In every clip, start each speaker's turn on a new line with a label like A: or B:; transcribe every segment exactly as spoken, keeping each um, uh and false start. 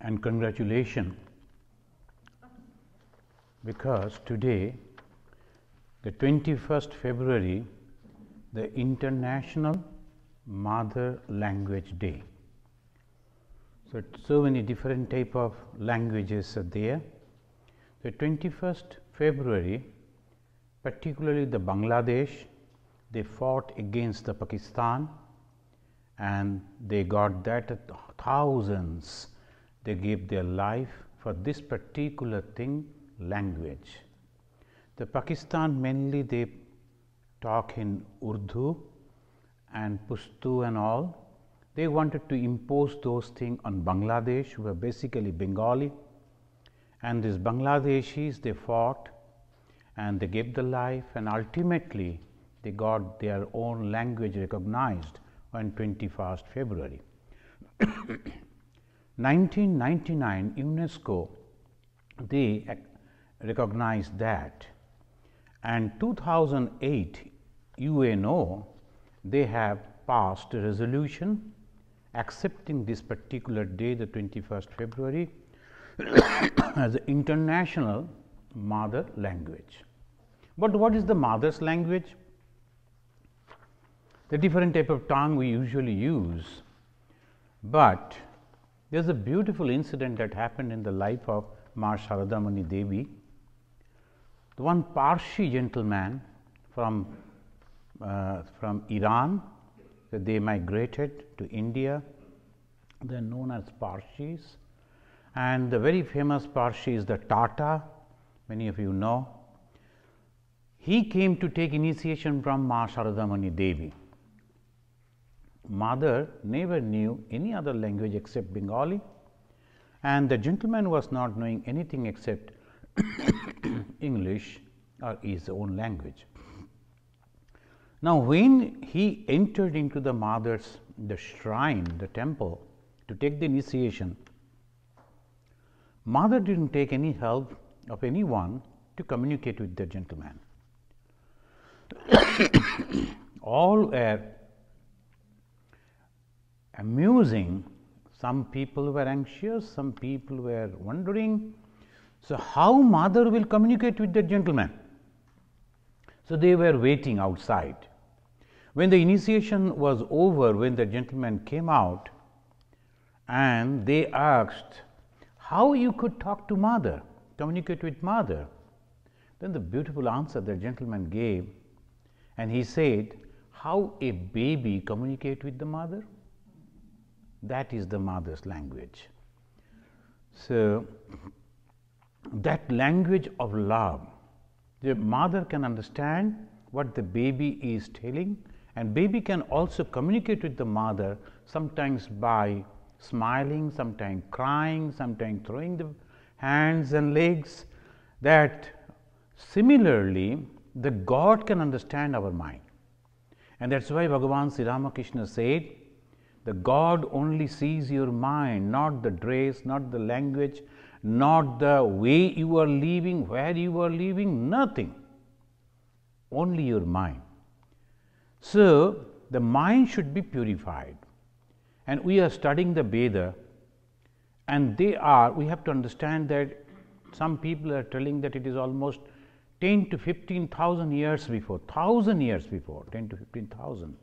A: and congratulations, because today, the twenty-first February, the International Mother Language Day. So, so many different type of languages are there. The twenty-first February, particularly the Bangladesh, they fought against the Pakistan, and they got that thousands, they gave their life for this particular thing, language. The Pakistan mainly they talk in Urdu and Pashto and all. They wanted to impose those things on Bangladesh, who are basically Bengali, and these Bangladeshis they fought and they gave the life, and ultimately they got their own language recognized on twenty-first February. nineteen ninety-nine UNESCO they recognized that, and two thousand eight U N O they have passed a resolution accepting this particular day, the twenty-first February, as the International Mother Language. But what is the mother's language? The different type of tongue we usually use, but there is a beautiful incident that happened in the life of Ma Sharada Mani Devi. The one Parsi gentleman from uh, from Iran, so they migrated to India. They are known as Parsis, and the very famous Parsi is the Tata. Many of you know. He came to take initiation from Ma Sharada Mani Devi. Mother never knew any other language except Bengali, and the gentleman was not knowing anything except English or his own language. Now, when he entered into the mother's the shrine, the temple, to take the initiation, mother did not take any help of anyone to communicate with the gentleman. All were amusing. Some people were anxious, some people were wondering. So, how mother will communicate with the gentleman? So, they were waiting outside. When the initiation was over, when the gentleman came out, and they asked, how you could talk to mother, communicate with mother? Then the beautiful answer the gentleman gave, and he said, how a baby communicate with the mother? That is the mother's language. So, that language of love, the mother can understand what the baby is telling, and baby can also communicate with the mother, sometimes by smiling, sometimes crying, sometimes throwing the hands and legs. That similarly the God can understand our mind, and that is why Bhagavan Sri Ramakrishna said, the God only sees your mind, not the dress, not the language, not the way you are living, where you are living, nothing, only your mind. So, the mind should be purified, and we are studying the Veda, and they are, we have to understand that some people are telling that it is almost ten to fifteen thousand years before, thousand years before, ten to fifteen thousand.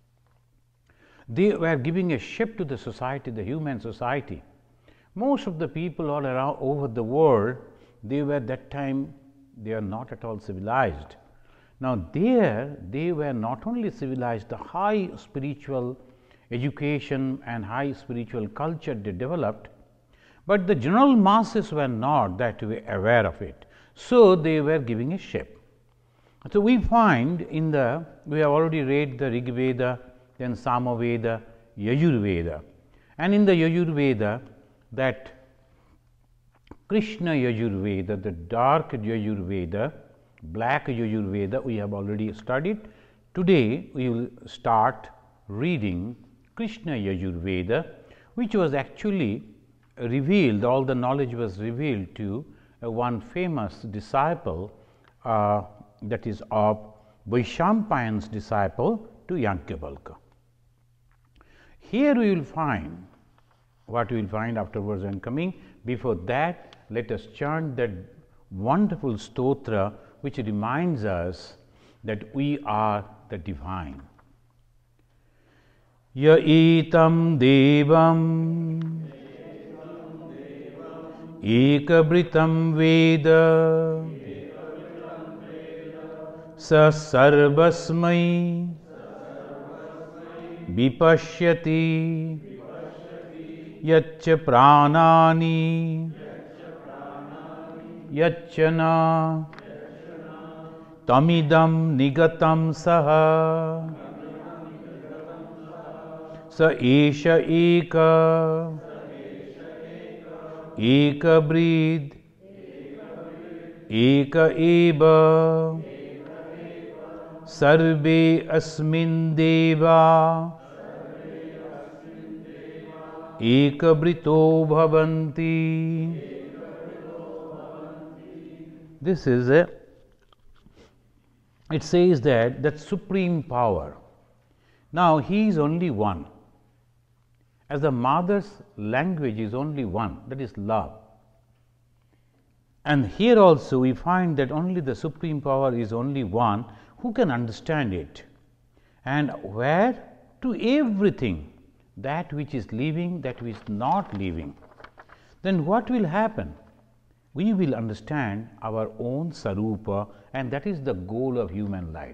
A: They were giving a shape to the society, the human society. Most of the people all around over the world, they were that time, they are not at all civilized. Now, there they were not only civilized, the high spiritual education and high spiritual culture they developed, but the general masses were not that way aware of it. So, they were giving a shape. So, we find in the, we have already read the Rig Veda, then Samaveda, Yajurveda, and in the Yajurveda, that Krishna Yajurveda, the dark Yajurveda, black Yajurveda we have already studied. Today, we will start reading Krishna Yajurveda, which was actually revealed, all the knowledge was revealed to uh, one famous disciple, uh, that is of Vaishampayan's disciple to Yajnavalkya. Here we will find what we will find afterwards and coming. Before that, let us chant that wonderful stotra which reminds us that we are the divine. Ya etam devam ekabritam veda sa sarvasmai vipashyati yacca pranani yaccana tamidam nigatam saha sa esha eka eka brid eka eva sarve asmin deva eka brito bhavanti. This is a, it says that that supreme power. Now he is only one. As the mother's language is only one, that is love. And here also we find that only the supreme power is only one who can understand it. And where? To everything, that which is living, that which is not living. Then what will happen? We will understand our own Sarupa, and that is the goal of human life.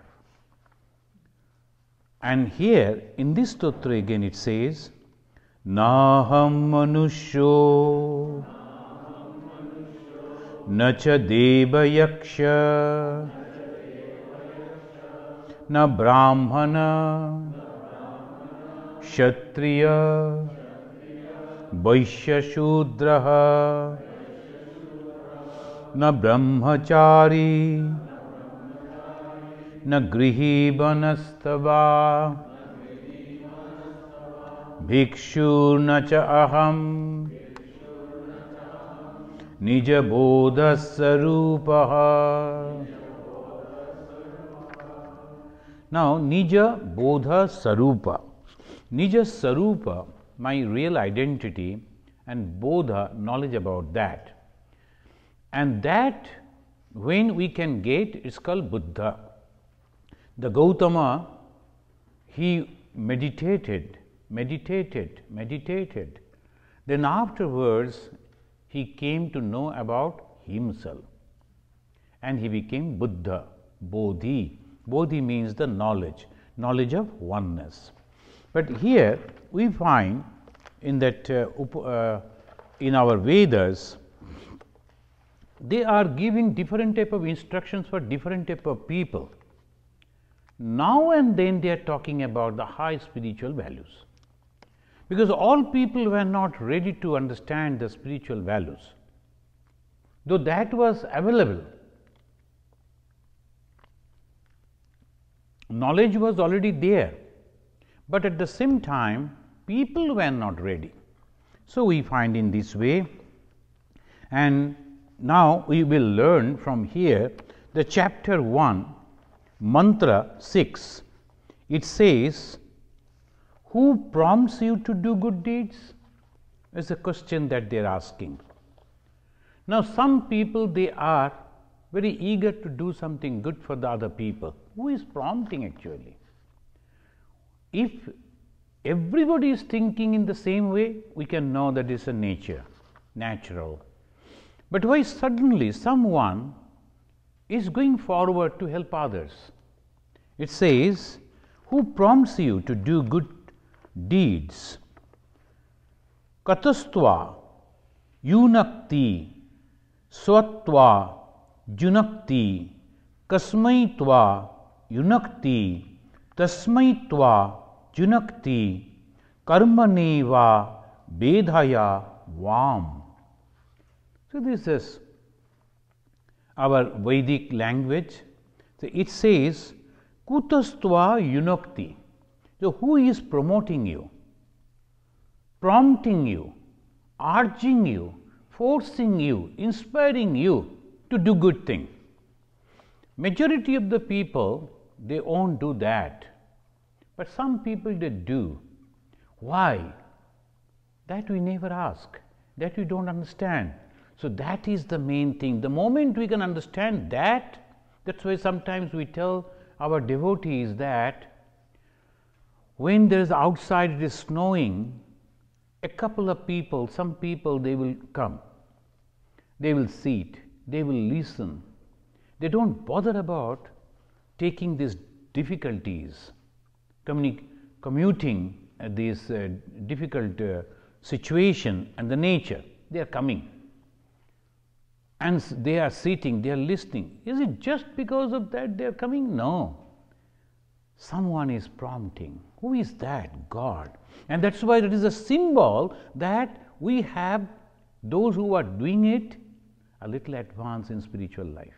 A: And here in this stotra again it says, Naham manushyo nacha deva yaksha na brahmana kshatriya vaishya shudraha na brahmachari na grihi vanastava bhikshu na cha aham nija bodha sarupaha. Now, nija bodha sarupa. Nija sarupa, my real identity, and bodha, knowledge about that. And that, when we can get, it's called Buddha. The Gautama, he meditated, meditated, meditated. Then afterwards, he came to know about himself. And he became Buddha, Bodhi. Bodhi means the knowledge, knowledge of oneness. But here we find in that uh, uh, in our Vedas, they are giving different type of instructions for different type of people. Now and then they are talking about the high spiritual values, because all people were not ready to understand the spiritual values, though that was available. Knowledge was already there, but at the same time people were not ready. So we find in this way, and now we will learn from here the chapter one, mantra six. It says, who prompts you to do good deeds? Is a question that they are asking. Now some people, they are very eager to do something good for the other people. Who is prompting actually? If everybody is thinking in the same way, we can know that is a nature, natural. But why suddenly someone is going forward to help others? It says, who prompts you to do good deeds? Katastva yunakti swatva junakti kasmaitva yunakti tasmaitva junakti karmaneva bedhaya vam. So this is our Vedic language. So it says kutastva yunakti. So who is promoting you, prompting you, urging you, forcing you, inspiring you to do good thing? Majority of the people, they won't do that, but some people they do. Why? That we never ask, that we don't understand. So that is the main thing. The moment we can understand that, that's why sometimes we tell our devotees that when there is outside it is snowing, a couple of people, some people, they will come, they will sit, they will listen. They don't bother about taking these difficulties, communi- commuting uh, this uh, difficult uh, situation and the nature. They are coming and they are sitting, they are listening. Is it just because of that they are coming? No. Someone is prompting. Who is that? God. And that's why it is a symbol that we have those who are doing it a little advanced in spiritual life.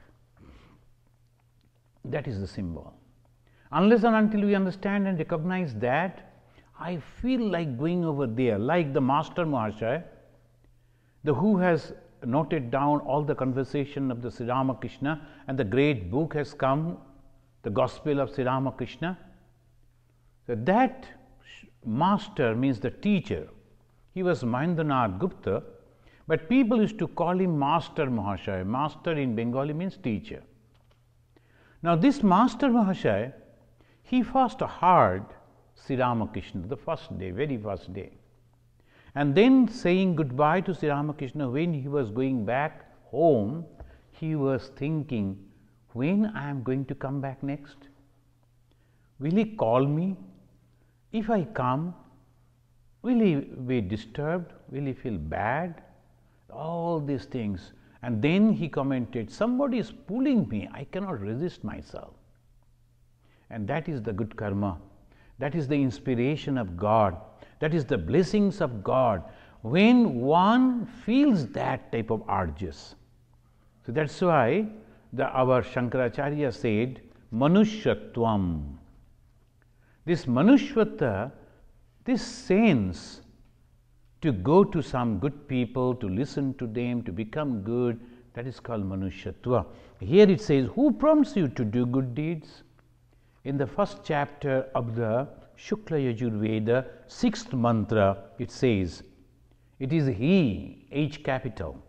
A: That is the symbol. Unless and until we understand and recognize that, I feel like going over there, like the Master Mahashaya, the who has noted down all the conversation of the Sri Ramakrishna, and the great book has come, the Gospel of Sri Ramakrishna. So that master means the teacher. He was Mahendranath Gupta, but people used to call him Master Mahashaya. Master in Bengali means teacher. Now this Master Mahashaya, he first heard Sri Ramakrishna the first day, very first day. And then saying goodbye to Sri Ramakrishna, when he was going back home, he was thinking, when I am going to come back next? Will he call me? If I come, will he be disturbed? Will he feel bad? All these things. And then he commented, somebody is pulling me, I cannot resist myself. And that is the good karma. That is the inspiration of God. That is the blessings of God. When one feels that type of urges. So that's why the, our Shankaracharya said, Manushyattvam. This Manushyatta, this sense to go to some good people, to listen to them, to become good, that is called Manushyatva. Here it says, who prompts you to do good deeds? In the first chapter of the Shukla Yajurveda, sixth mantra, it says, it is He, H capital,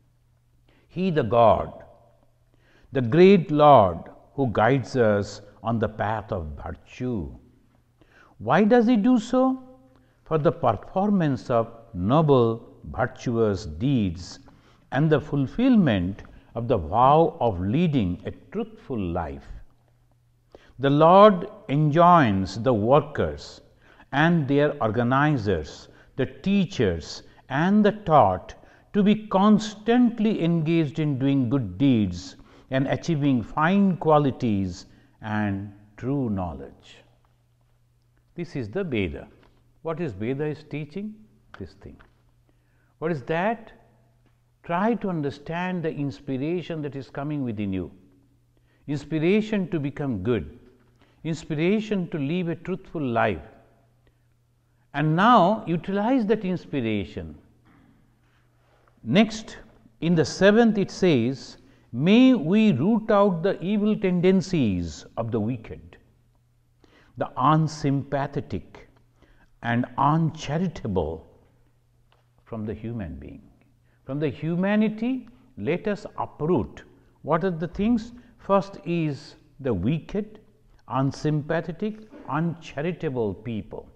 A: He the God, the great Lord who guides us on the path of virtue. Why does He do so? For the performance of noble, virtuous deeds and the fulfillment of the vow of leading a truthful life. The Lord enjoins the workers and their organizers, the teachers and the taught to be constantly engaged in doing good deeds and achieving fine qualities and true knowledge. This is the Veda. What is Veda is teaching? This thing. What is that? Try to understand the inspiration that is coming within you. Inspiration to become good. Inspiration to live a truthful life. And now utilize that inspiration. Next, in the seventh it says, may we root out the evil tendencies of the wicked, the unsympathetic and uncharitable from the human being. From the humanity, let us uproot. What are the things? First is the wicked, unsympathetic, uncharitable people.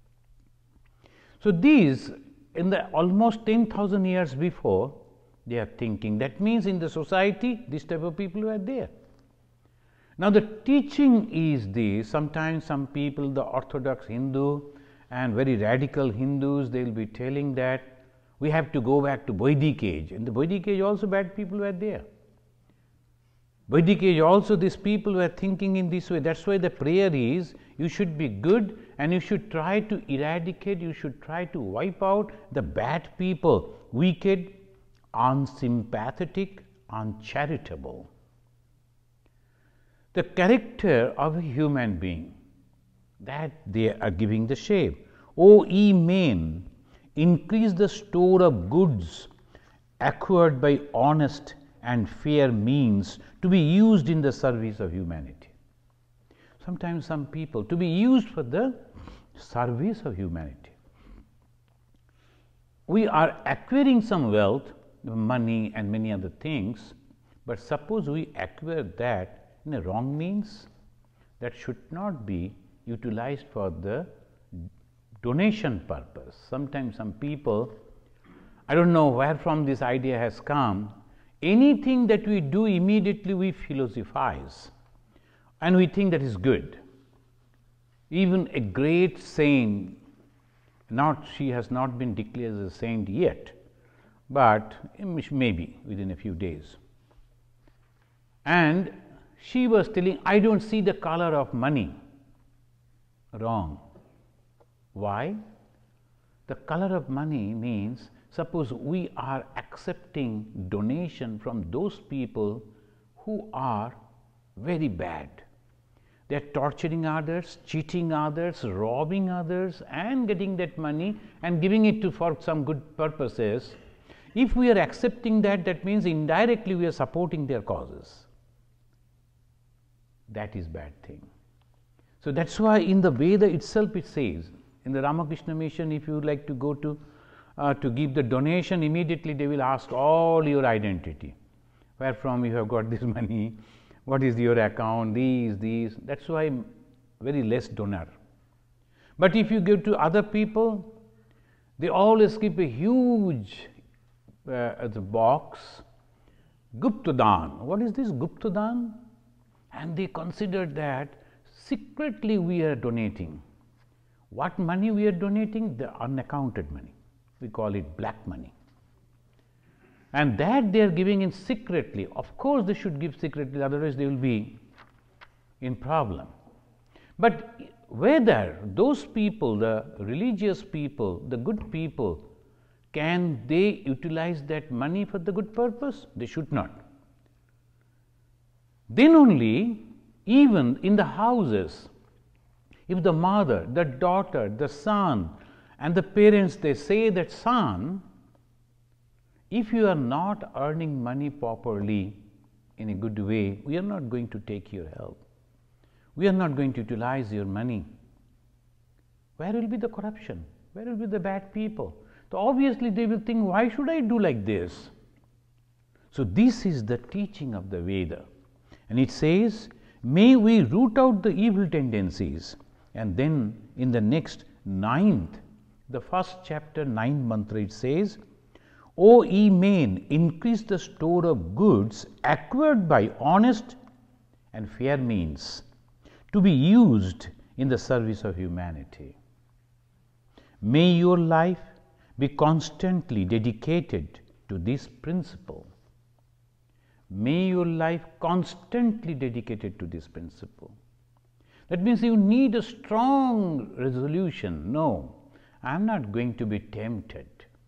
A: So these, in the almost ten thousand years before, they are thinking. That means in the society, this type of people were there. Now the teaching is this. Sometimes some people, the orthodox Hindu and very radical Hindus, they will be telling that we have to go back to Vedic age. In the Vedic age also bad people were there. Vedic age also these people were thinking in this way. That's why the prayer is, you should be good and you should try to eradicate, you should try to wipe out the bad people, wicked, unsympathetic, uncharitable. The character of a human being, that they are giving the shape. O ye men, increase the store of goods acquired by honest and fair means to be used in the service of humanity. Sometimes some people, to be used for the service of humanity. we are acquiring some wealth, money and many other things, but suppose we acquire that in a wrong means, that should not be utilized for the donation purpose. Sometimes some people, I don't know where from this idea has come, anything that we do immediately we philosophize and we think that is good. Even a great saint, not she has not been declared as a saint yet, but maybe within a few days. And she was telling, I don't see the color of money. Wrong. Why? The color of money means, suppose we are accepting donation from those people who are very bad. They are torturing others, cheating others, robbing others and getting that money and giving it to for some good purposes. If we are accepting that, that means indirectly we are supporting their causes. That is bad thing. So that's why in the Veda itself it says, in the Ramakrishna Mission, if you would like to go to uh, to give the donation, immediately they will ask all your identity, where from you have got this money, what is your account, these, these. That's why very less donor. But if you give to other people, they always keep a huge uh, the box, Guptadan. What is this Guptadan? And they consider that secretly we are donating. What money we are donating? The unaccounted money. We call it black money. And that they are giving in secretly. Of course, they should give secretly, otherwise they will be in problem. But whether those people, the religious people, the good people, can they utilize that money for the good purpose? They should not. Then only, even in the houses, if the mother, the daughter, the son and the parents, they say that, son, if you are not earning money properly in a good way, we are not going to take your help. We are not going to utilize your money. Where will be the corruption? Where will be the bad people? So obviously they will think, why should I do like this? So this is the teaching of the Veda. And it says, may we root out the evil tendencies. And then in the next ninth, the first chapter, ninth mantra, it says, O ye men, increase the store of goods acquired by honest and fair means, to be used in the service of humanity. May your life be constantly dedicated to this principle. May your life constantly dedicated to this principle. That means you need a strong resolution. No, I am not going to be tempted.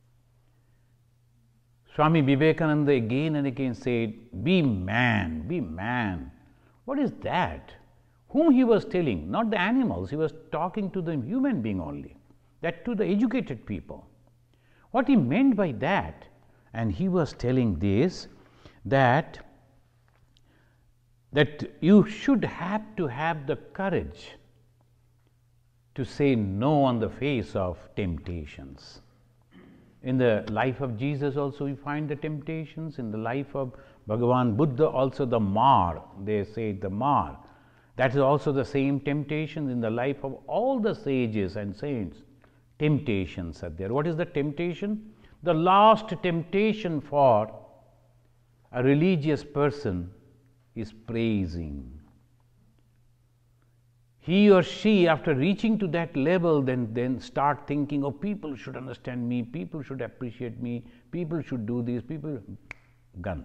A: Swami Vivekananda again and again said, be man, be man. What is that? Whom he was telling? Not the animals, he was talking to the human being only, that to the educated people. What he meant by that, and he was telling this, that that you should have to have the courage to say no on the face of temptations. In the life of Jesus also we find the temptations, in the life of Bhagavan Buddha also the mar, they say the mar. That is also the same temptations in the life of all the sages and saints. Temptations are there. What is the temptation? The last temptation for a religious person is praising. He or she, after reaching to that level, then, then start thinking, oh, people should understand me, people should appreciate me, people should do this, people, gone.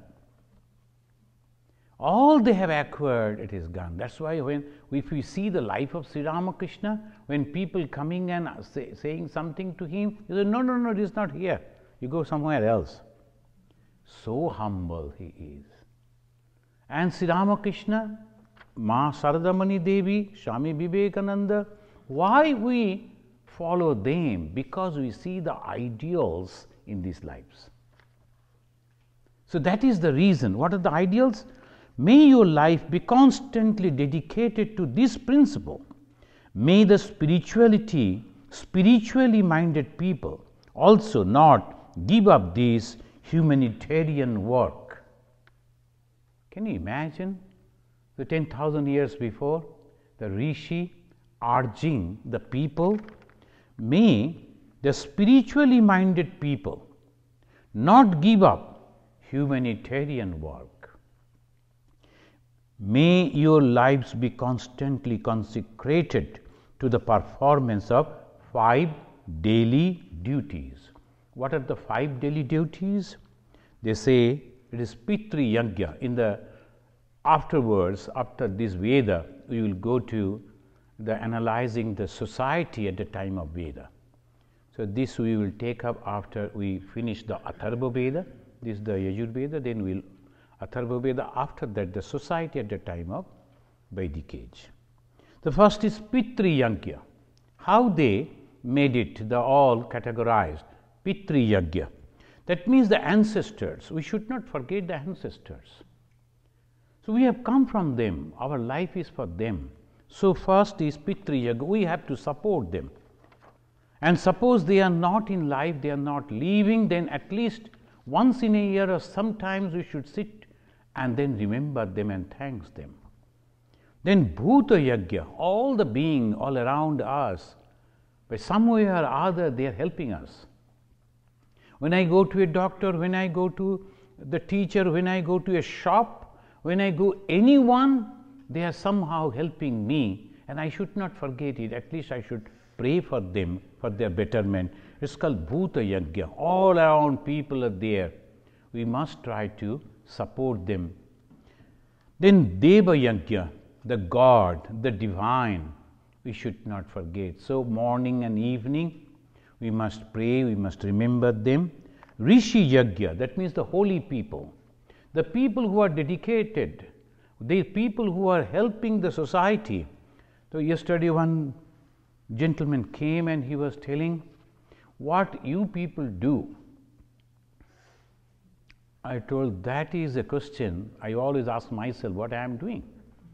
A: All they have acquired, it is gone. That's why when, if we see the life of Sri Ramakrishna, when people coming and say, saying something to him, he said, no, no, no, it is not here. You go somewhere else. So humble he is. And Sri Ramakrishna, Ma Saradamani Devi, Swami Vivekananda, why we follow them? Because we see the ideals in these lives. So that is the reason. What are the ideals? May your life be constantly dedicated to this principle. May the spirituality, spiritually minded people also not give up this humanitarian work. Can you imagine the ten thousand years before, the Rishi urging the people, may the spiritually minded people not give up humanitarian work. May your lives be constantly consecrated to the performance of five daily duties. What are the five daily duties? They say it is Pitri Yajna. In the afterwards, after this Veda, we will go to the analyzing the society at the time of Veda. So this we will take up after we finish the Atharva Veda. This is the Yajur Veda, then we will Atharva Veda. After that, the society at the time of Vedic age. The first is Pitri Yajna. How they made it, the all categorized Pitri Yajna. That means the ancestors. We should not forget the ancestors. So we have come from them. Our life is for them. So first is Pitri Yajna. We have to support them. And suppose they are not in life, they are not living, then at least once in a year or sometimes we should sit and then remember them and thank them. Then Bhuta Yajna, all the being all around us, by some way or other they are helping us. When I go to a doctor, when I go to the teacher, when I go to a shop, when I go anyone, they are somehow helping me, and I should not forget it. At least I should pray for them, for their betterment. It's called Bhuta Yajna. All around people are there. We must try to support them. Then Deva Yajna, the God, the divine, we should not forget. So morning and evening, we must pray, we must remember them. Rishi Yajna, that means the holy people, the people who are dedicated, the people who are helping the society. So yesterday one gentleman came and he was telling what you people do. I told that is a question I always ask myself, what I am doing.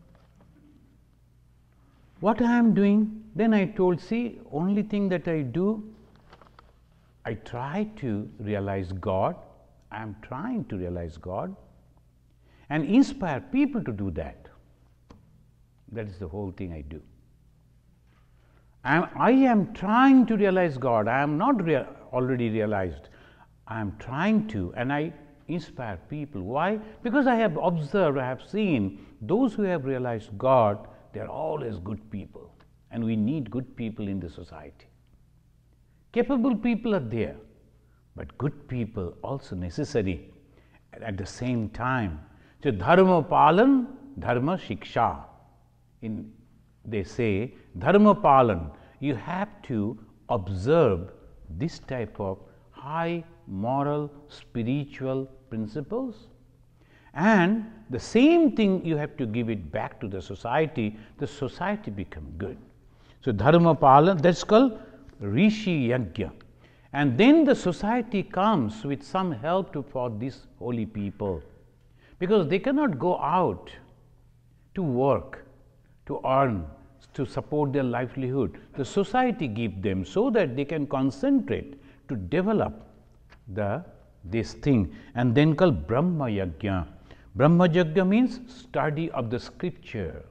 A: What I am doing? Then I told, see, only thing that I do, I try to realize God. I am trying to realize God and inspire people to do that. That is the whole thing I do. I am, I am trying to realize God. I am not rea already realized. I am trying to, and I inspire people. Why? Because I have observed, I have seen those who have realized God, they are always good people, and we need good people in the society. Capable people are there, but good people also necessary at the same time. So dharma palan, dharma shiksha. In they say dharma palan, you have to observe this type of high moral spiritual principles, and the same thing you have to give it back to the society. The society become good. So dharma palan, that's called Rishi Yajna. And then the society comes with some help to, for these holy people, because they cannot go out to work, to earn, to support their livelihood. The society give them so that they can concentrate to develop the this thing, and then called Brahma Yajna. Brahma Yajna means study of the scripture.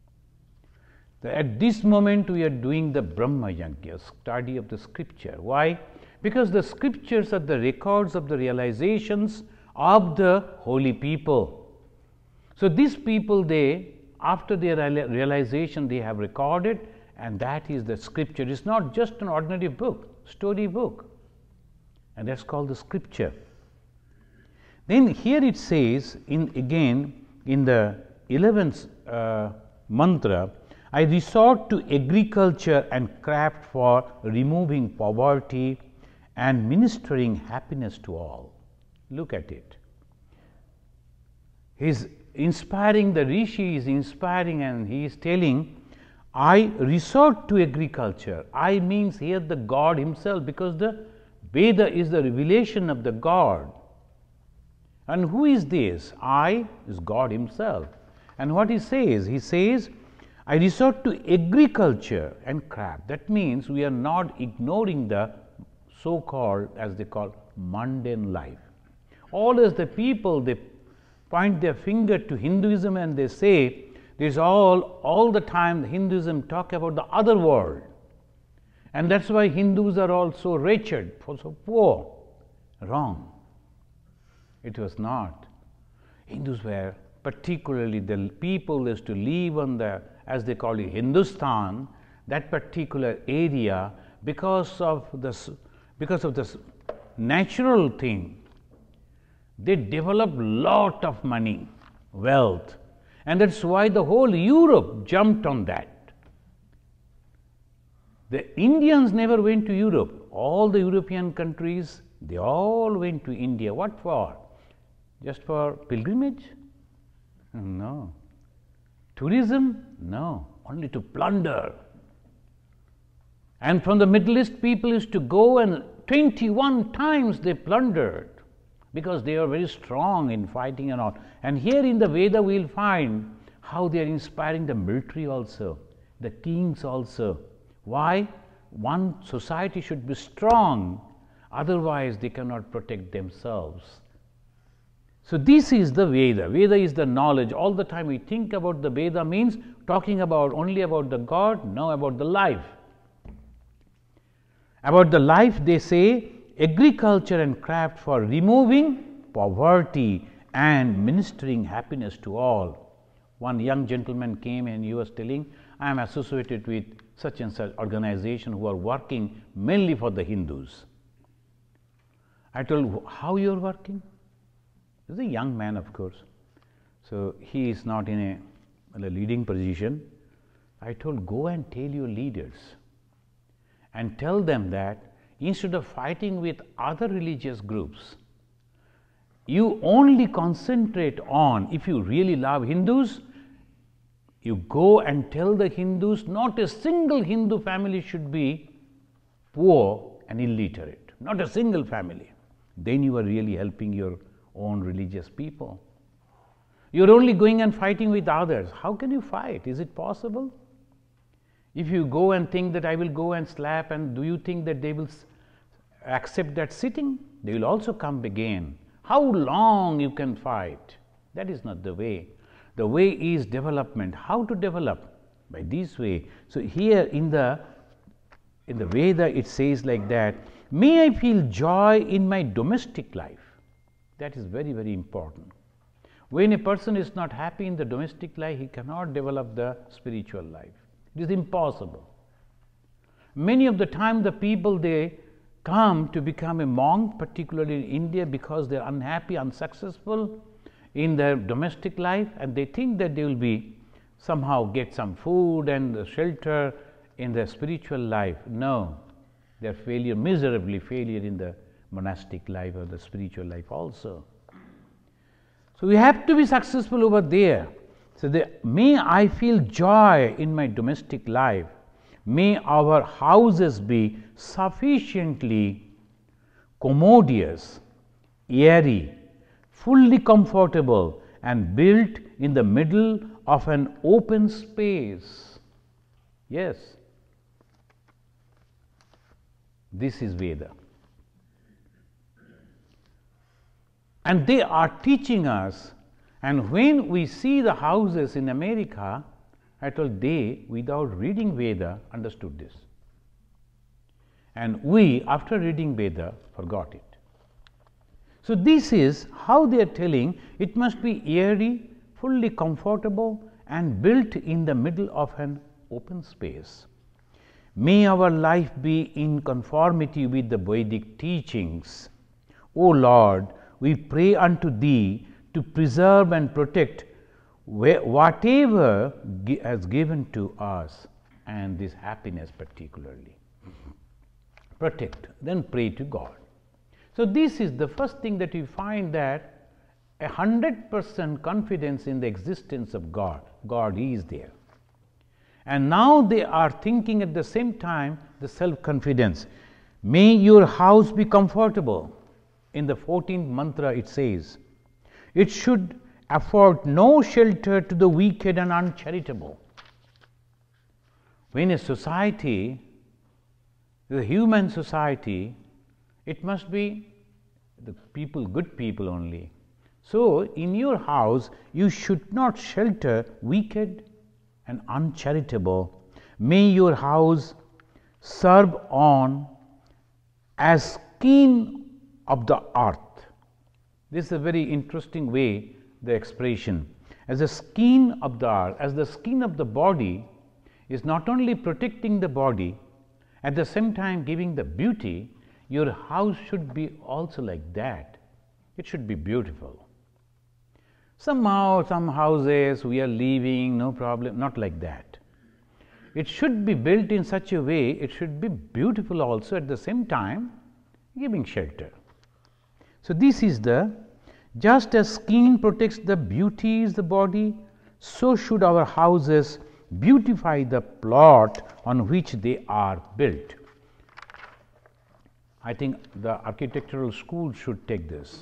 A: At this moment we are doing the Brahma Yajna, study of the scripture. Why? Because the scriptures are the records of the realizations of the holy people. So these people, they, after their realization, they have recorded, and that is the scripture. It's not just an ordinary book, story book, and that's called the scripture. Then here it says, in again in the eleventh uh, mantra, I resort to agriculture and craft for removing poverty and ministering happiness to all. Look at it. He is inspiring, the Rishi is inspiring, and he is telling, I resort to agriculture. I means here the God himself, because the Veda is the revelation of the God. And who is this? I is God himself. And what he says? He says, I resort to agriculture and craft. That means we are not ignoring the so-called, as they call, mundane life. Always the people, they point their finger to Hinduism and they say, this all, all the time Hinduism talk about the other world. And that's why Hindus are all so wretched, so poor. Wrong. It was not. Hindus were, particularly the people used to live on the, as they call it, Hindustan, that particular area, because of this, because of this natural thing, they developed lot of money, wealth, and that's why the whole Europe jumped on that. The Indians never went to Europe. All the European countries, they all went to India. What for? Just for pilgrimage? No. Tourism? No. Only to plunder. And from the Middle East, people used to go, and twenty-one times they plundered, because they are very strong in fighting and all. And here in the Veda we will find how they are inspiring the military also, the kings also. Why? One society should be strong, otherwise they cannot protect themselves. So this is the Veda. Veda is the knowledge. All the time we think about the Veda means talking about only about the God, no, about the life. About the life they say, agriculture and craft for removing poverty and ministering happiness to all. One young gentleman came and he was telling, I am associated with such and such organization who are working mainly for the Hindus. I told, how you are working? He is a young man, of course. So he is not in a, in a leading position. I told, go and tell your leaders and tell them that instead of fighting with other religious groups, you only concentrate on, if you really love Hindus, you go and tell the Hindus not a single Hindu family should be poor and illiterate, not a single family. Then you are really helping your own religious people. You are only going and fighting with others. How can you fight? Is it possible? If you go and think that I will go and slap, and do you think that they will accept that sitting? They will also come again. How long you can fight? That is not the way. The way is development. How to develop? By this way. So here in the in the Veda it says like that, may I feel joy in my domestic life. That is very, very important. When a person is not happy in the domestic life, he cannot develop the spiritual life. It is impossible. Many of the time the people, they come to become a monk, particularly in India, because they are unhappy, unsuccessful in their domestic life, and they think that they will be somehow get some food and shelter in their spiritual life. No, they are failure, miserably failure in the monastic life or the spiritual life also. So we have to be successful over there. So the, may I feel joy in my domestic life. May our houses be sufficiently commodious, airy, fully comfortable, and built in the middle of an open space. Yes, this is Veda. And they are teaching us, and when we see the houses in America, I told they, without reading Veda, understood this. And we, after reading Veda, forgot it. So this is how they are telling, it must be airy, fully comfortable, and built in the middle of an open space. May our life be in conformity with the Vedic teachings. O Lord, we pray unto Thee to preserve and protect whatever has given to us, and this happiness particularly. Protect, then pray to God. So this is the first thing that we find, that a hundred percent confidence in the existence of God. God is there. And now they are thinking at the same time the self-confidence. May your house be comfortable. In the fourteenth mantra it says, it should afford no shelter to the wicked and uncharitable. When a society, the human society, it must be the people, good people only. So, in your house, you should not shelter wicked and uncharitable. May your house serve on as skin of the earth. This is a very interesting way, the expression. As the skin of the earth, as the skin of the body is not only protecting the body, at the same time giving the beauty, your house should be also like that. It should be beautiful. Somehow, some houses we are leaving, no problem, not like that. It should be built in such a way, it should be beautiful also, at the same time giving shelter. So, this is the, just as skin protects the beauty of the body, so should our houses beautify the plot on which they are built. I think the architectural school should take this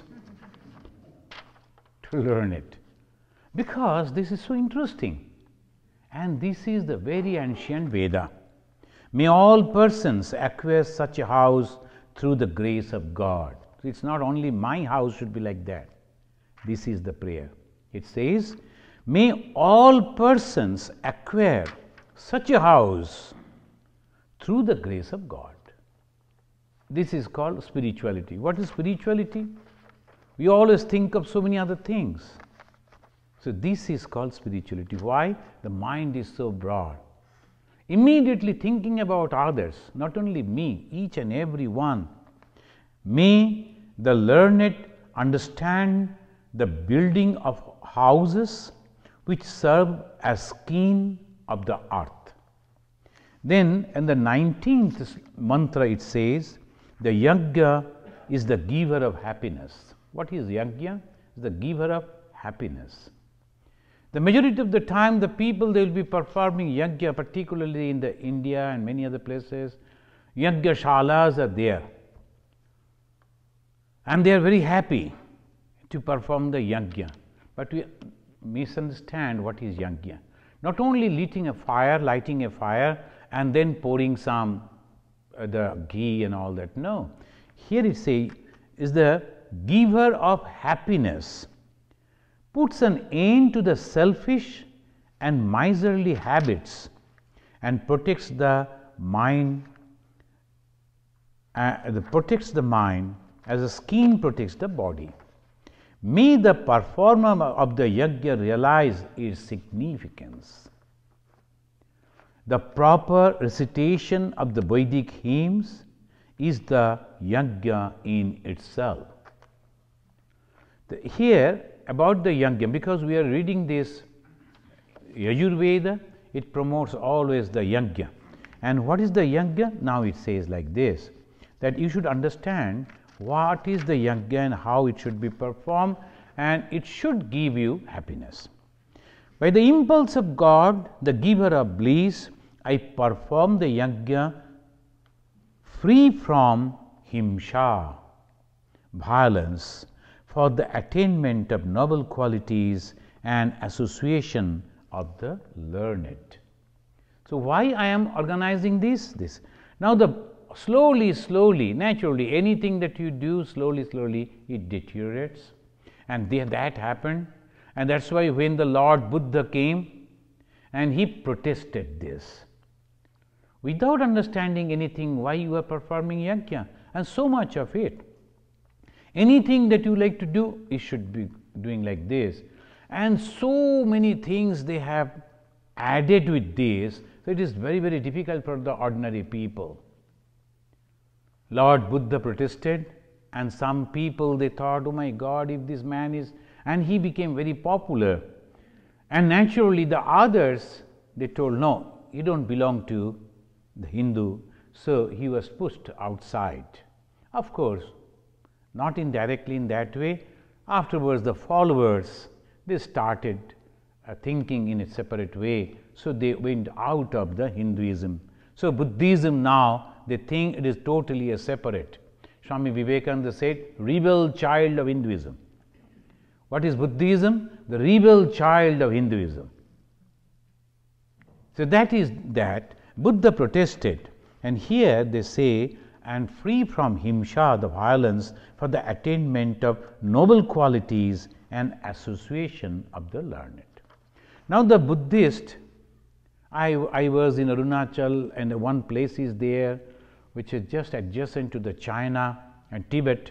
A: to learn it, because this is so interesting, and this is the very ancient Veda. May all persons acquire such a house through the grace of God. It is not only my house should be like that. This is the prayer. It says, may all persons acquire such a house through the grace of God. This is called spirituality. What is spirituality? We always think of so many other things. So, this is called spirituality. Why? The mind is so broad. Immediately thinking about others, not only me, each and every one. May the learned understand the building of houses which serve as skin of the earth. Then in the nineteenth mantra it says, the yajna is the giver of happiness. What is yajna? Is the giver of happiness. The majority of the time the people, they will be performing yajna, particularly in the India and many other places. Yajna shalas are there, and they are very happy to perform the yajna. But we misunderstand what is yajna. Not only lighting a fire, lighting a fire and then pouring some uh, the ghee and all that. No, here it says is the giver of happiness, puts an end to the selfish and miserly habits and protects the mind, uh, the protects the mind as a skin protects the body. May the performer of the yajna realize its significance. The proper recitation of the Vedic hymns is the yajna in itself. The, here about the yajna, because we are reading this Yajurveda, it promotes always the yajna. And what is the yajna? Now it says like this, that you should understand what is the yajna and how it should be performed, and it should give you happiness. By the impulse of God, the giver of bliss, I perform the yajna free from himsa, violence, for the attainment of noble qualities and association of the learned. So, why I am organizing this? This. Now, the slowly, slowly, naturally, anything that you do slowly, slowly, it deteriorates, and they, that happened, and that is why when the Lord Buddha came and he protested this, without understanding anything, why you are performing yajna, and so much of it. Anything that you like to do, you should be doing like this, and so many things they have added with this, so it is very, very difficult for the ordinary people. Lord Buddha protested, and some people they thought, oh my God, if this man is, and he became very popular, and naturally the others they told, no, you don't belong to the Hindu, so he was pushed outside. Of course, not indirectly in that way. Afterwards, the followers they started uh, thinking in a separate way, so they went out of the Hinduism. So, Buddhism now they think it is totally a separate. Swami Vivekananda said, rebel child of Hinduism. What is Buddhism? The rebel child of Hinduism. So, that is that Buddha protested, and here they say, and free from himsa, the violence, for the attainment of noble qualities and association of the learned. Now, the Buddhist, I, I was in Arunachal, and one place is there which is just adjacent to the China and Tibet,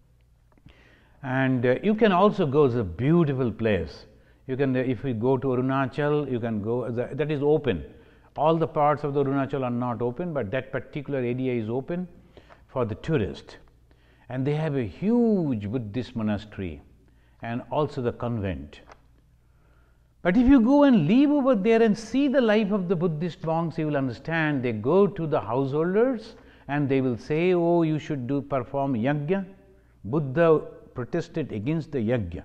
A: and uh, you can also go. It's a beautiful place. You can, uh, if you go to Arunachal, you can go, the, that is open. All the parts of the Arunachal are not open, but that particular area is open for the tourist, and they have a huge Buddhist monastery and also the convent. But if you go and live over there and see the life of the Buddhist monks, you will understand. They go to the householders and they will say, oh, you should do perform yajna. Buddha protested against the yajna.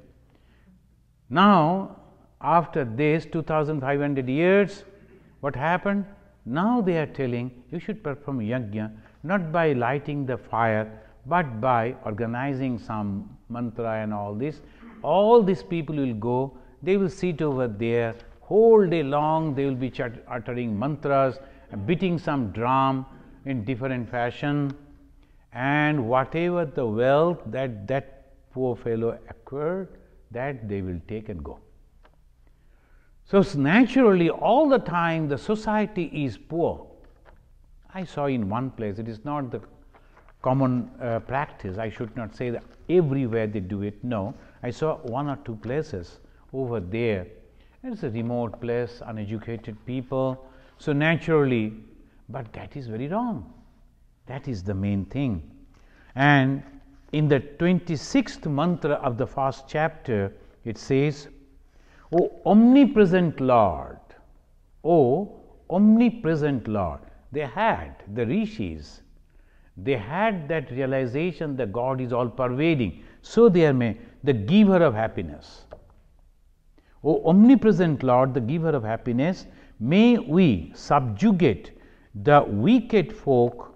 A: Now, after this two thousand five hundred years, what happened? Now they are telling you should perform yajna not by lighting the fire, but by organizing some mantra and all this. All these people will go. They will sit over there whole day long. They will be uttering mantras, beating some drum in different fashion, and whatever the wealth that that poor fellow acquired, that they will take and go. So, naturally, all the time the society is poor. I saw in one place, it is not the common uh, practice. I should not say that everywhere they do it. No, I saw one or two places over there. It's a remote place, uneducated people. So, naturally, but that is very wrong. That is the main thing. And in the twenty-sixth mantra of the first chapter, it says, O omnipresent Lord, O omnipresent Lord. They had, the rishis, they had that realization that God is all pervading. So, they are made the giver of happiness. O omnipresent Lord, the giver of happiness, may we subjugate the wicked folk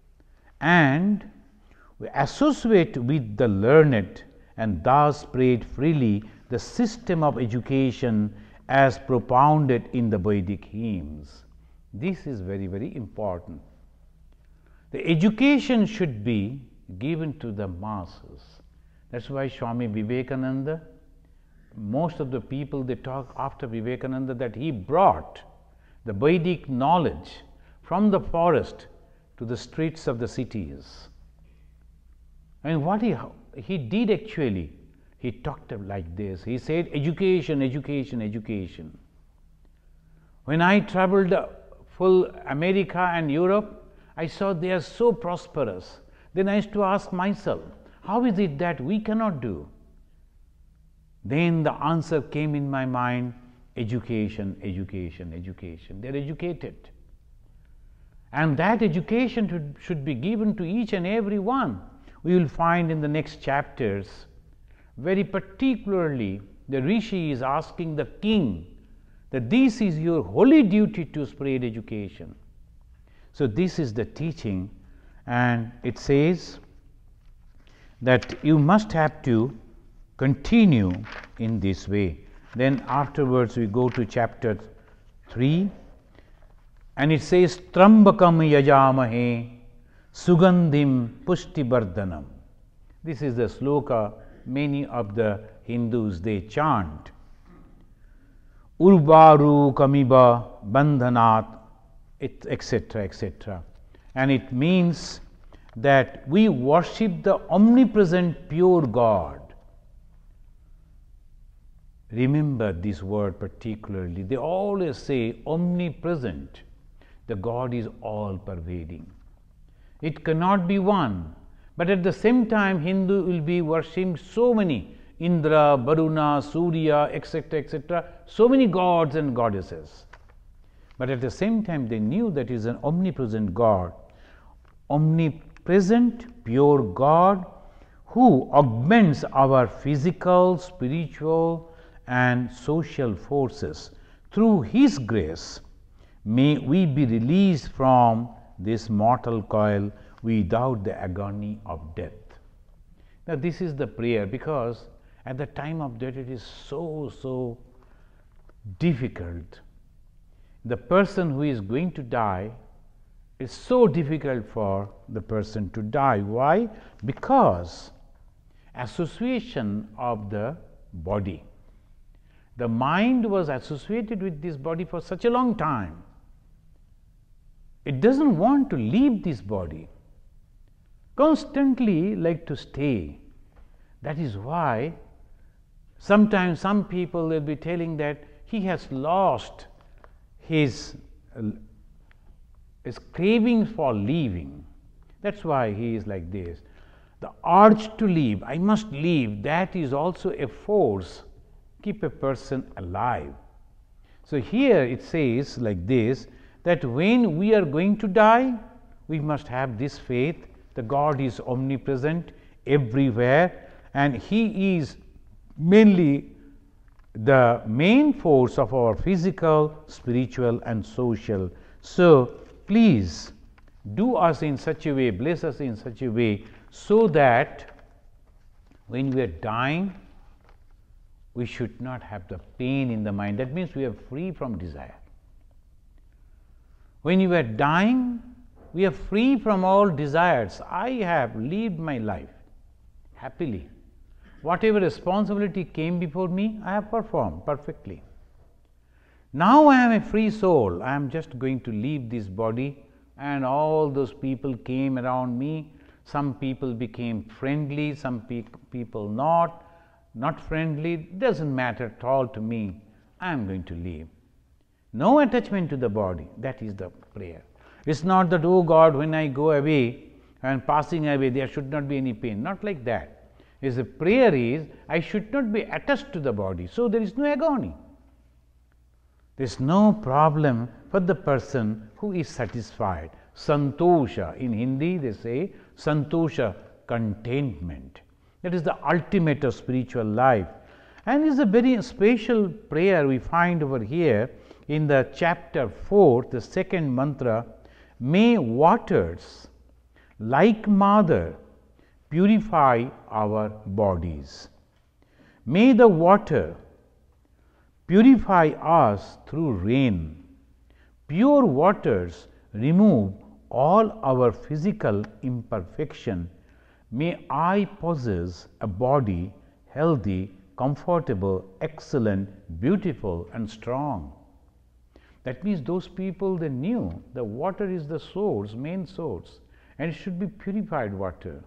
A: and associate with the learned, and thus spread freely the system of education as propounded in the Vedic hymns. This is very, very important. The education should be given to the masses. That is why Swami Vivekananda, most of the people they talk after Vivekananda that he brought the Vedic knowledge from the forest to the streets of the cities. And what he, he did actually, he talked like this. He said, education, education, education. When I traveled full America and Europe, I saw they are so prosperous. Then I used to ask myself, how is it that we cannot do? Then the answer came in my mind, education, education, education. They are educated. And that education should, should be given to each and every one. We will find in the next chapters, very particularly, the rishi is asking the king that this is your holy duty to spread education. So, this is the teaching, and it says that you must have to continue in this way. Then afterwards we go to chapter three, and it says Trambakam yajamahe sugandhim puštivardhanam. This is the sloka many of the Hindus they chant. Urvaru kamiba bandhanat, et cetera et cetera. And it means that we worship the omnipresent pure God. Remember this word particularly. They always say omnipresent. The God is all pervading. It cannot be one. But at the same time, Hindu will be worshipping so many Indra, Varuna, Surya, et cetera et cetera. So many gods and goddesses. But at the same time, they knew that is an omnipresent God. Omnipresent, pure God who augments our physical, spiritual, and social forces. Through His grace, may we be released from this mortal coil without the agony of death. Now, this is the prayer, because at the time of death it is so, so difficult. The person who is going to die it's so difficult for the person to die. Why? Because association of the body. The mind was associated with this body for such a long time. It doesn't want to leave this body, constantly like to stay. That is why sometimes some people will be telling that he has lost his, uh, his cravings for leaving. That's why he is like this. The urge to leave, I must leave, that is also a force keep a person alive. So here it says like this, that when we are going to die, we must have this faith. The God is omnipresent everywhere, and He is mainly the main force of our physical, spiritual and social. So please do us in such a way, bless us in such a way, so that when we are dying, we should not have the pain in the mind. That means we are free from desire. When you are dying, we are free from all desires. I have lived my life happily. Whatever responsibility came before me, I have performed perfectly. Now I am a free soul. I am just going to leave this body, and all those people came around me. Some people became friendly, some pe people not, not friendly. It doesn't matter at all to me. I am going to leave. No attachment to the body. That is the prayer. It's not that, oh God, when I go away and passing away, there should not be any pain. Not like that. Is the prayer is, I should not be attached to the body. So there is no agony. There is no problem for the person who is satisfied. Santosha. In Hindi they say Santosha, contentment. That is the ultimate of spiritual life. And it is a very special prayer we find over here in the chapter four, the second mantra. May waters like mother purify our bodies. May the water purify us through rain. Pure waters remove all our physical imperfection. May I possess a body healthy, comfortable, excellent, beautiful and strong. That means those people, they knew the water is the source, main source, and it should be purified water.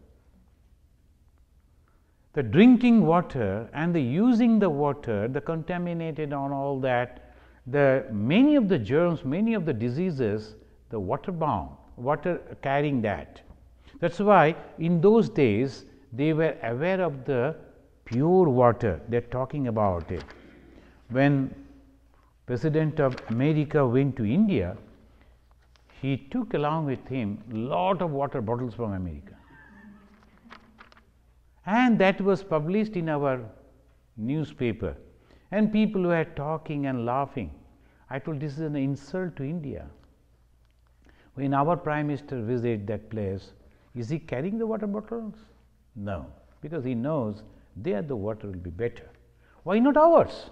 A: The drinking water and the using the water, the contaminated on all that, the many of the germs, many of the diseases, the water-bound, water carrying that. That's why in those days they were aware of the pure water. They are talking about it. When President of America went to India, he took along with him lot of water bottles from America. And that was published in our newspaper, and people were talking and laughing. I told, this is an insult to India. When our Prime Minister visited that place, is he carrying the water bottles? No, because he knows there the water will be better. Why not ours?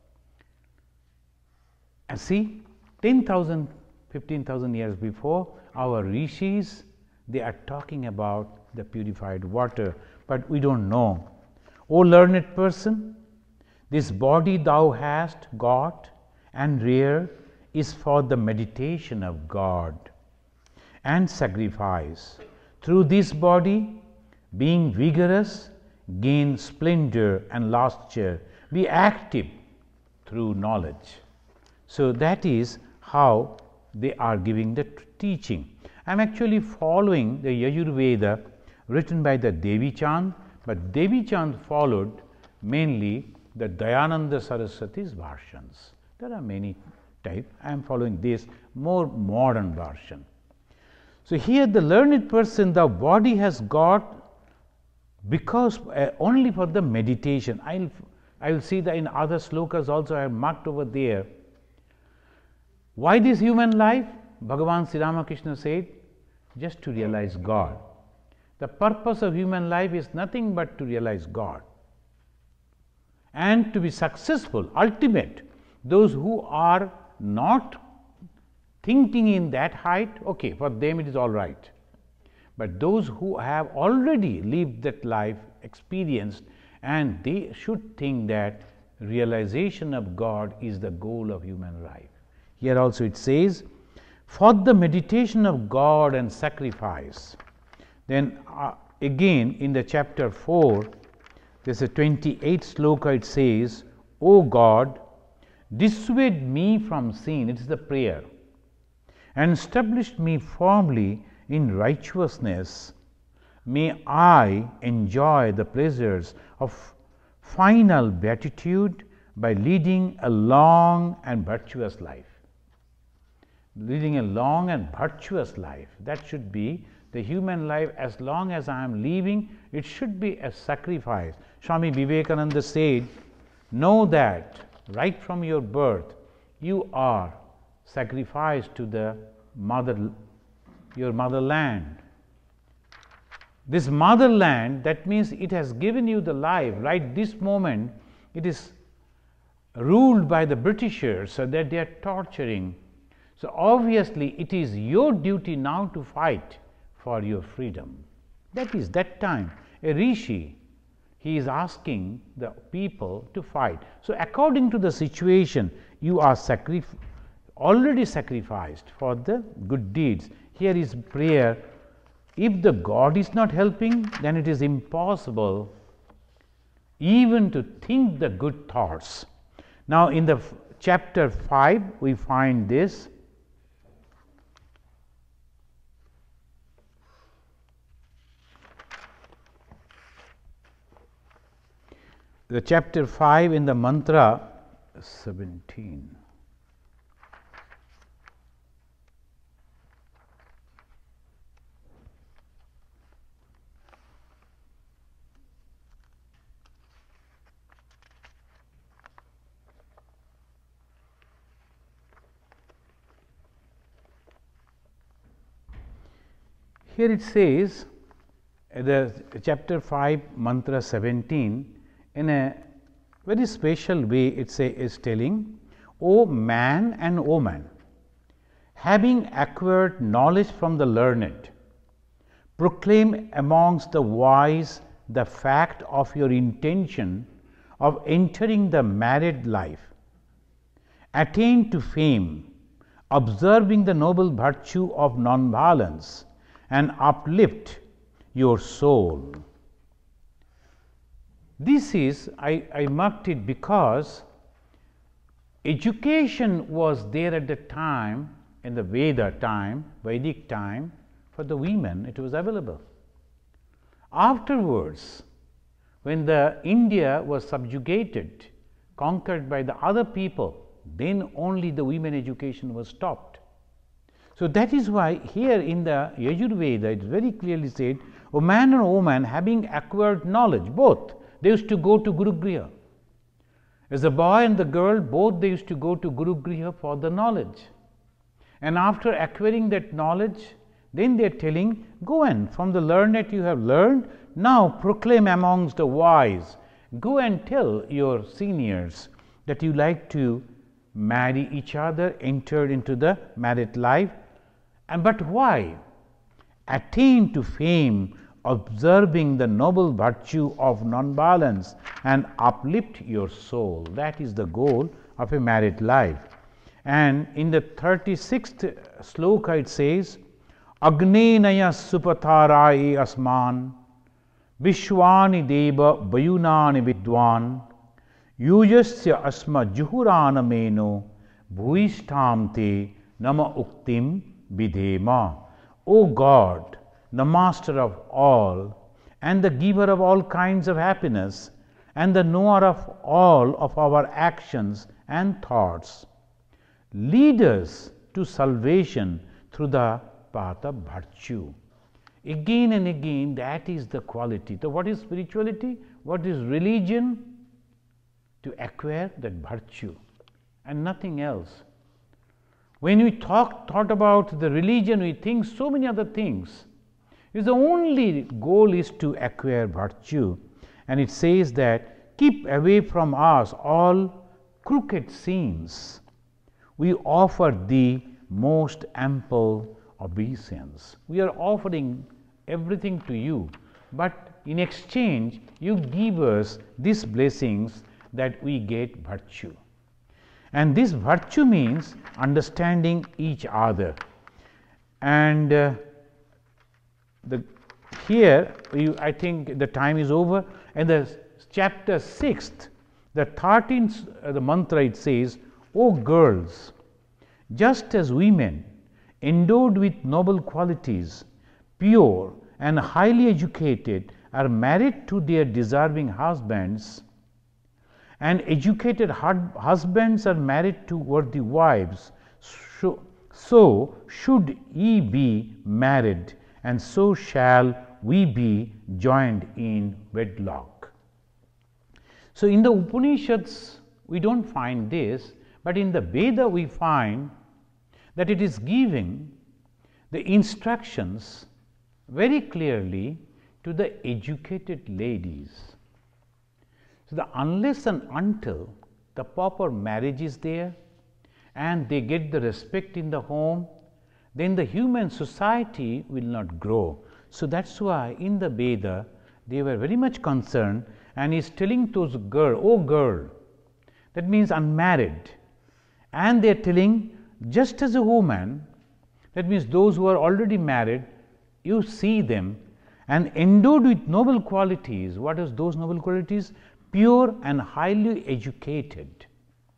A: And see, ten thousand, fifteen thousand years before, our rishis, they are talking about the purified water, but we don't know. O learned person, this body thou hast got and reared is for the meditation of God and sacrifice. Through this body, being vigorous, gain splendor and lustre, be active through knowledge. So that is how they are giving the teaching. I am actually following the Yajurveda written by the Devi Chand, but Devi Chand followed mainly the Dayananda Saraswati's versions. There are many types. I am following this more modern version. So here the learned person, the body has got because uh, only for the meditation. I will I will see that in other slokas also I have marked over there. Why this human life? Bhagavan Sri Ramakrishna said, just to realize God. The purpose of human life is nothing but to realize God. And to be successful, ultimate, those who are not thinking in that height, okay, for them it is all right. But those who have already lived that life, experienced, and they should think that realization of God is the goal of human life. Here also it says, for the meditation of God and sacrifice. Then uh, again in the chapter four, there is a twenty-eighth sloka, it says, O God, dissuade me from sin, it is the prayer, and establish me firmly in righteousness. May I enjoy the pleasures of final beatitude by leading a long and virtuous life. Leading a long and virtuous life, that should be the human life. As long as I am living, it should be a sacrifice. Swami Vivekananda said, know that right from your birth you are sacrificed to the mother, your motherland. This motherland, that means it has given you the life. Right this moment it is ruled by the Britishers, so that they are torturing. So obviously it is your duty now to fight for your freedom. That is that time a rishi, he is asking the people to fight. So according to the situation, you are sacrif- already sacrificed for the good deeds. Here is prayer. If the God is not helping, then it is impossible even to think the good thoughts. Now in the f- chapter five we find this. The chapter five in the mantra seventeen. Here it says, the chapter five, mantra seventeen, in a very special way it say, is telling, O man and woman, having acquired knowledge from the learned, proclaim amongst the wise the fact of your intention of entering the married life. Attain to fame, observing the noble virtue of non-violence, and uplift your soul. This is, I, I marked it because education was there at the time, in the Veda time, Vedic time, for the women it was available. Afterwards, when the India was subjugated, conquered by the other people, then only the women education was stopped. So that is why here in the Yajurveda it is very clearly said, O man and woman having acquired knowledge, both. They used to go to Guru Griha. As a boy and the girl, both they used to go to Guru Griha for the knowledge. And after acquiring that knowledge, then they are telling, go and from the learned you have learned, now proclaim amongst the wise. Go and tell your seniors that you like to marry each other, enter into the married life. And but why? Attain to fame, observing the noble virtue of non-violence, and uplift your soul. That is the goal of a married life. And in the thirty-sixth sloka it says, Agnenaya supatharai asman, Vishwani deva vayunani vidwan, Yujasya asma juhurana meno, Bhuishtam te nama uktim vidhema. O God, the master of all, and the giver of all kinds of happiness, and the knower of all of our actions and thoughts, lead us to salvation through the path of virtue. Again and again, that is the quality. So what is spirituality? What is religion? To acquire that virtue and nothing else. When we talk thought about the religion, we think so many other things. The only goal is to acquire virtue, and it says that keep away from us all crooked sins. We offer thee most ample obeisance. We are offering everything to you, but in exchange you give us these blessings that we get virtue. And this virtue means understanding each other. And uh, the here you, I think the time is over, and the chapter sixth, the thirteenth uh, the mantra, it says, O girls, just as women endowed with noble qualities, pure and highly educated, are married to their deserving husbands, and educated husbands are married to worthy wives, so, so should ye be married, and so shall we be joined in wedlock. So, in the Upanishads we do not find this, but in the Veda we find that it is giving the instructions very clearly to the educated ladies. So, the unless and until the proper marriage is there and they get the respect in the home, then the human society will not grow. So, that is why in the Veda they were very much concerned, and he is telling those girl, oh girl, that means unmarried, and they are telling, just as a woman, that means those who are already married, you see them and endowed with noble qualities. What is those noble qualities? Pure and highly educated.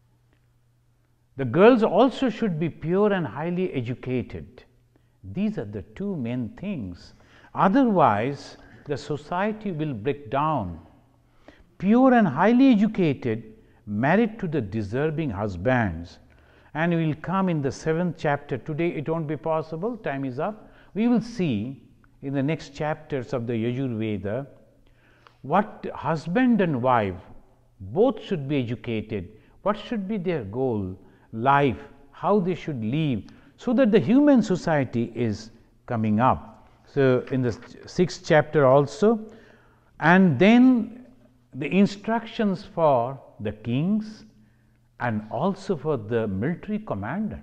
A: The girls also should be pure and highly educated. These are the two main things. Otherwise, the society will break down. Pure and highly educated, married to the deserving husbands. And we will come in the seventh chapter. Today it won't be possible, time is up. We will see in the next chapters of the Yajurveda what husband and wife both should be educated, what should be their goal, life, how they should live, so that the human society is coming up. So, in the sixth chapter also, and then the instructions for the kings and also for the military commander.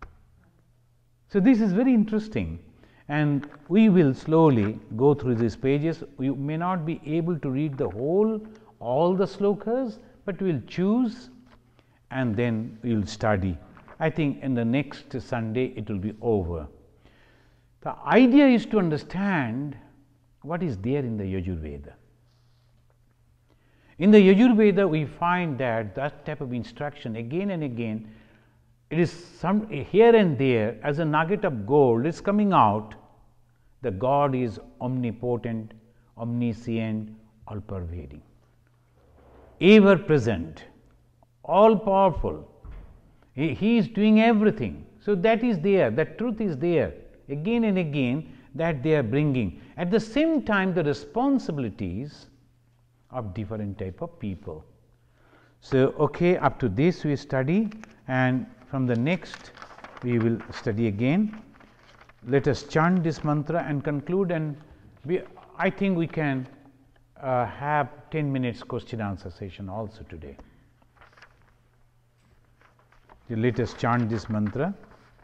A: So, this is very interesting, and we will slowly go through these pages. We may not be able to read the whole, all the slokas, but we will choose and then we will study. I think in the next Sunday it will be over. The idea is to understand what is there in the Yajurveda. In the Yajurveda we find that that type of instruction again and again, it is some here and there as a nugget of gold is coming out. The God is omnipotent, omniscient, all pervading, ever present, all powerful. He, he is doing everything. So, that is there, that truth is there again and again that they are bringing. At the same time, the responsibilities of different type of people. So, okay, up to this we study, and from the next we will study again. Let us chant this mantra and conclude, and we, I think we can uh, have ten minutes question answer session also today. Let us chant this mantra.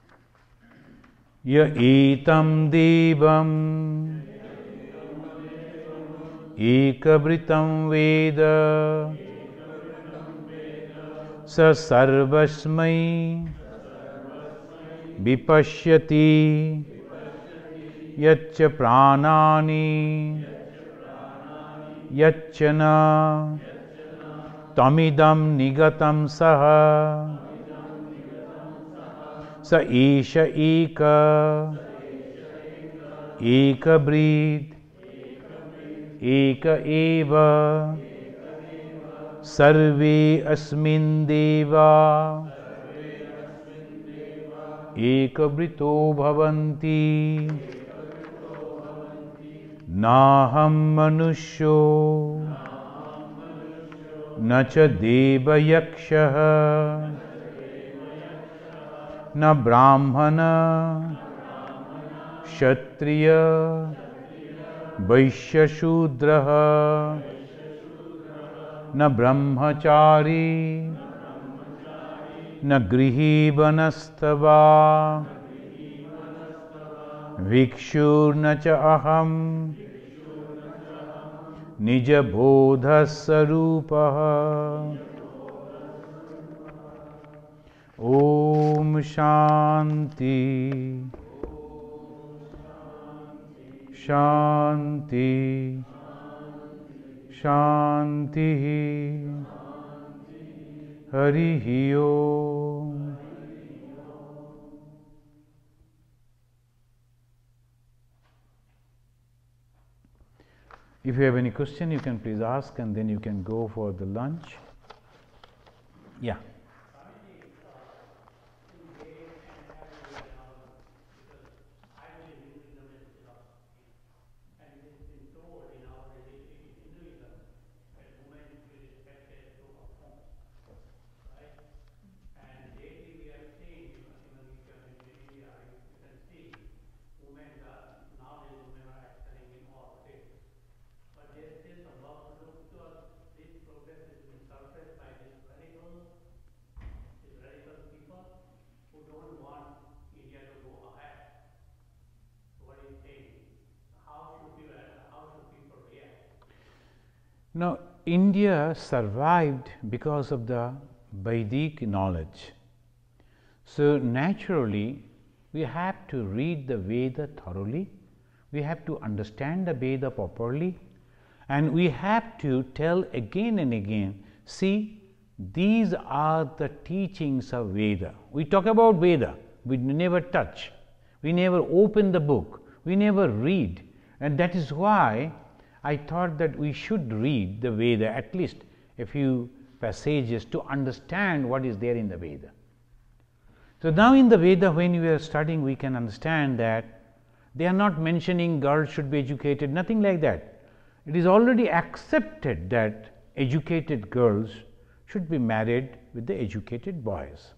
A: Ya etam devam ekavritam veda sa sarvasmai vipashyati yacca pranani yaccana tamidam nigatam saha sa isha eka eka brid eka eva sarve asmin deva ekabrito bhavanti naham manusyo nacha deva yakshah na brahmana kshatriya vaishya shudraha na brahmachari na grihi banastava vikshurna cha aham nija bodha sarupaha. Om Shanti Shanti Shanti Harihi Om. If you have any question, you can please ask, and then you can go for the lunch. Yeah. Now, India survived because of the Vedic knowledge. So, naturally, we have to read the Veda thoroughly, we have to understand the Veda properly, and we have to tell again and again, see, these are the teachings of Veda. We talk about Veda, we never touch, we never open the book, we never read, and that is why I thought that we should read the Veda, at least a few passages, to understand what is there in the Veda. So, now in the Veda, when we are studying, we can understand that they are not mentioning girls should be educated, nothing like that. It is already accepted that educated girls should be married with the educated boys.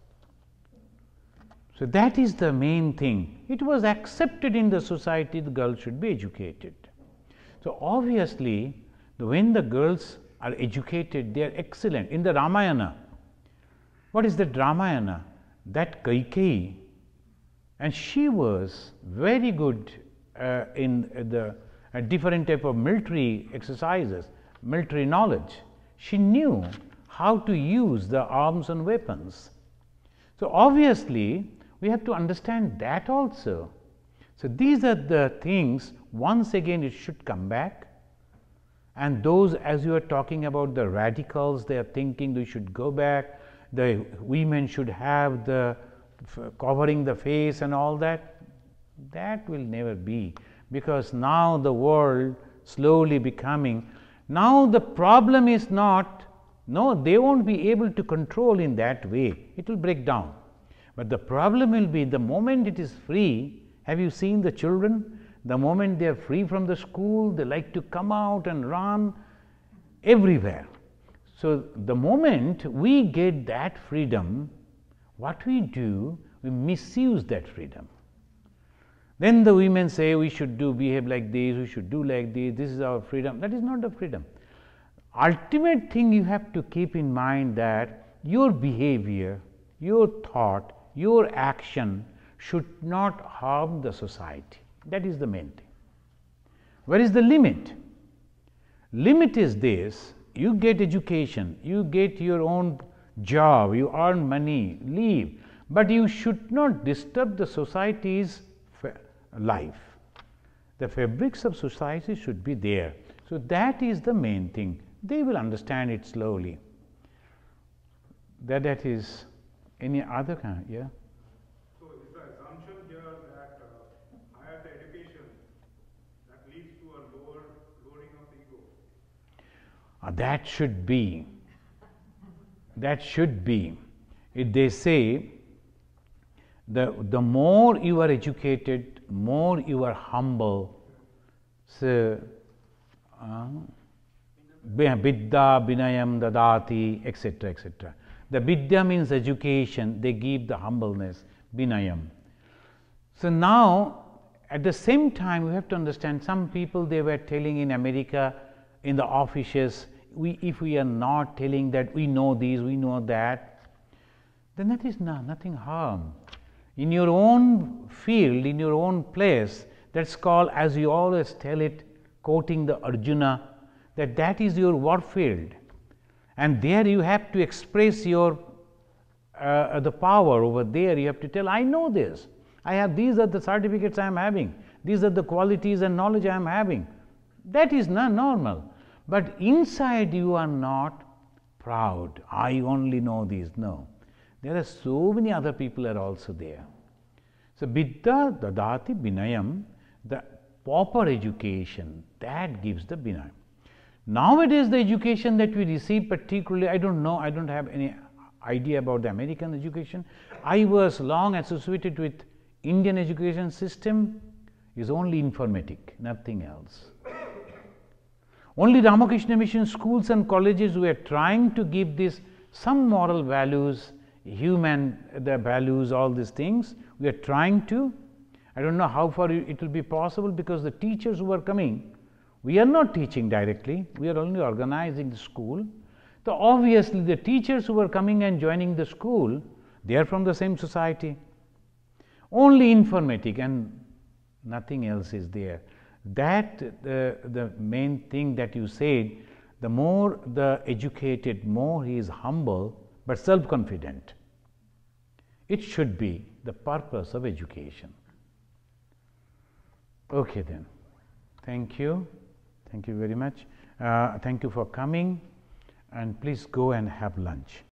A: So, that is the main thing. It was accepted in the society, the girls should be educated. So, obviously, when the girls are educated, they are excellent. In the Ramayana, what is the Ramayana? That Kaikeyi, and she was very good uh, in the uh, different type of military exercises, military knowledge. She knew how to use the arms and weapons. So, obviously, we have to understand that also. So, these are the things, once again it should come back, and those, as you are talking about the radicals, they are thinking we should go back, the women should have the covering the face and all that, that will never be, because now the world slowly becoming, now the problem is not, no, they won't be able to control in that way, it will break down. But the problem will be the moment it is free. Have you seen the children? The moment they are free from the school, they like to come out and run everywhere. So, the moment we get that freedom, what we do, we misuse that freedom. Then the women say we should do behave like this, we should do like this, this is our freedom. That is not the freedom. Ultimate thing you have to keep in mind that your behavior, your thought, your action should not harm the society. That is the main thing. Where is the limit? Limit is this: you get education, you get your own job, you earn money, leave, but you should not disturb the society's life. The fabrics of society should be there. So, that is the main thing. They will understand it slowly. That that is any other kind, yeah.
B: So, is the assumption here that uh, higher education that leads to a lower lowering of the ego?
A: Uh, that should be. That should be. If they say the the more you are educated, more you are humble. So, uh, Vidya Vinayam Dadati, et cetera, et cetera. The Vidya means education, they give the humbleness, Vinayam. So, now at the same time we have to understand, some people they were telling in America in the offices, we if we are not telling that we know these, we know that, then that is no, nothing harm. In your own field, in your own place, that's called, as you always tell it, quoting the Arjuna, that that is your war field. And there you have to express your uh, the power over there. You have to tell, I know this. I have, these are the certificates I am having. These are the qualities and knowledge I am having. That is not normal. But inside you are not proud. I only know this. No. There are so many other people are also there. So, Vidya Dadati Binayam, the proper education, that gives the Binayam. Nowadays, the education that we receive, particularly, I don't know, I don't have any idea about the American education. I was long associated with Indian education system, is only informatic, nothing else. Only Ramakrishna Mission schools and colleges were trying to give this some moral values, human the values, all these things. We are trying to. I don't know how far it will be possible, because the teachers who are coming, we are not teaching directly, we are only organizing the school. So obviously the teachers who are coming and joining the school, they are from the same society. Only informatic and nothing else is there. That the, the main thing that you said, the more the educated, more he is humble but self-confident. It should be the purpose of education. Okay then, thank you. Thank you very much. Uh, thank you for coming, and please go and have lunch.